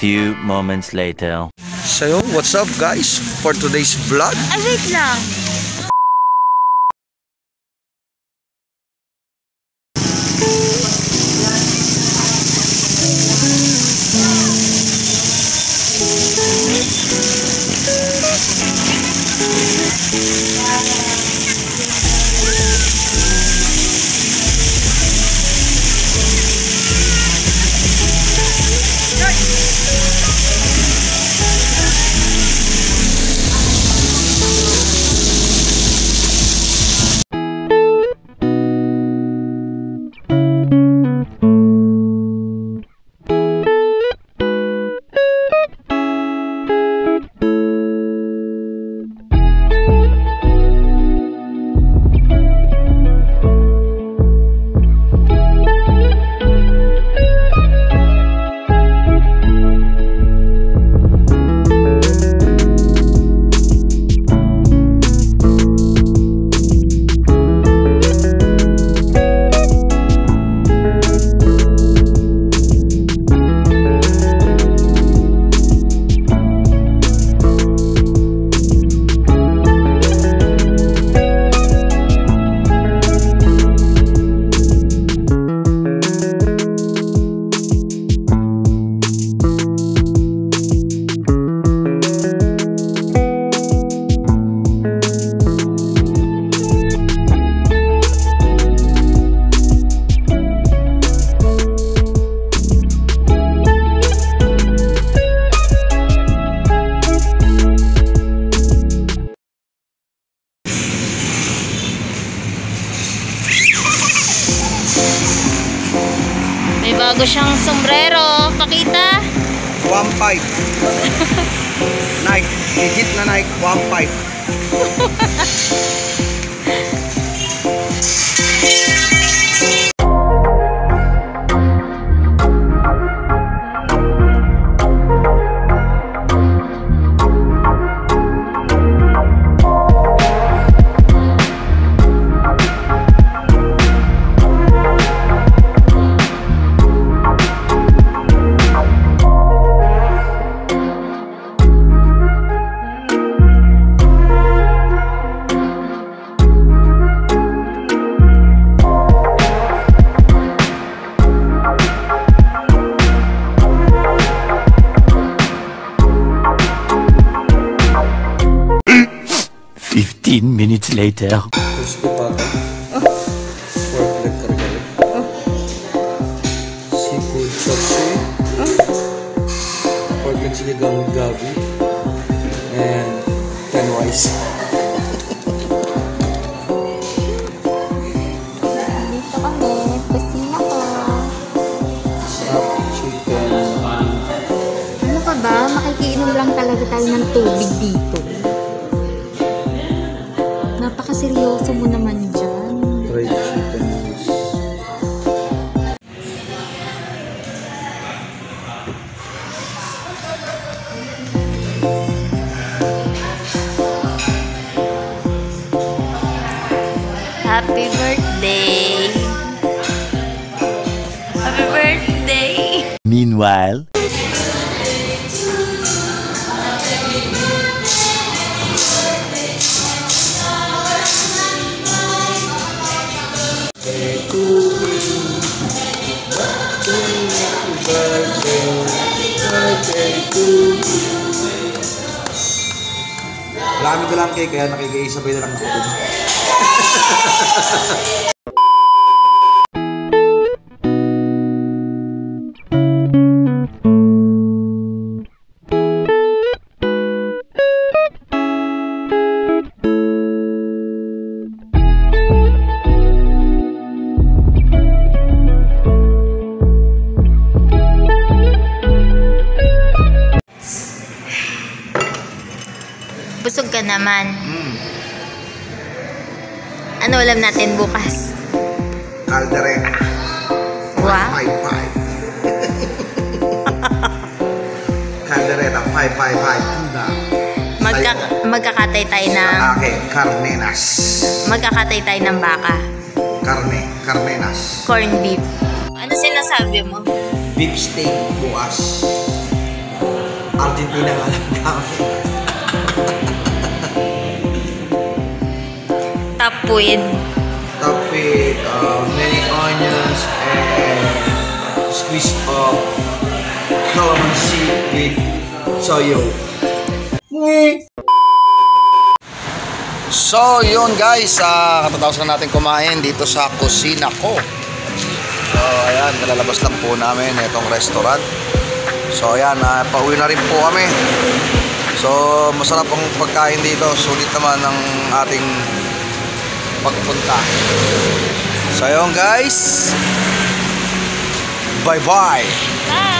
few moments later. So, what's up guys for today's vlog? Ay, wait lang. Bago siyang sombrero, pakita. 1.5 Nike, legit na Nike, 1.5. 15 minutes later. Crispy pata. Pork leg kare-kare. Seafood chopsy. Pork leg sinigang with gabi. And 10 rice. Dito kami, kusina ko. Sarap chicken. Ano ka ba? Makikiinom lang talaga tayo ng tubig dito. Napakaseryoso mo naman dyan. Fried chicken. Happy birthday! Happy birthday! Meanwhile, Marami ko lang cake, kaya nakikiisabay na lang ako. Busog ka naman. Ano ulam natin bukas? Caldereta. Wow. 5-5. Caldereta, 5-5-5. Tuna. Magkakatay tayo ng... Okay, carnenas. Magkakatay tayo ng baka. Carnenas. Corn beef. Ano sinasabi mo? Beef steak bukas. Argentina nga lang namin. Top with many onions and squeeze of calamansi with soyo. So yun guys, katatapos na natin kumain dito sa kusina ko. So ayan, nalalabas lang po namin itong restaurant. So ayan, pauwi na rin po kami. So masarap ang pagkain dito. Sulit naman ang ating pagpunta. So yun guys, bye bye. Bye!